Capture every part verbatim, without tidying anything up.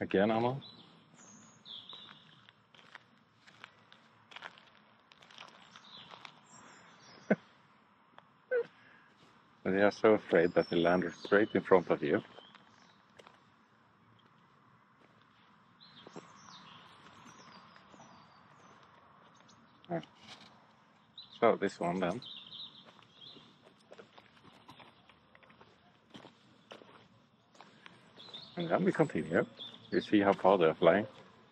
Again, Aamu? They are so afraid that they land straight in front of you. Ah. So this one then. And then we continue. You see how far they're flying.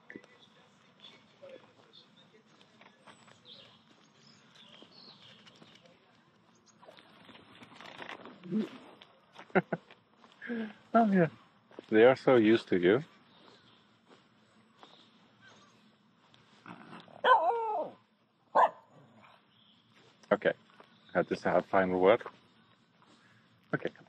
Oh yeah, they are so used to you. Okay, I had to say a final word. Okay.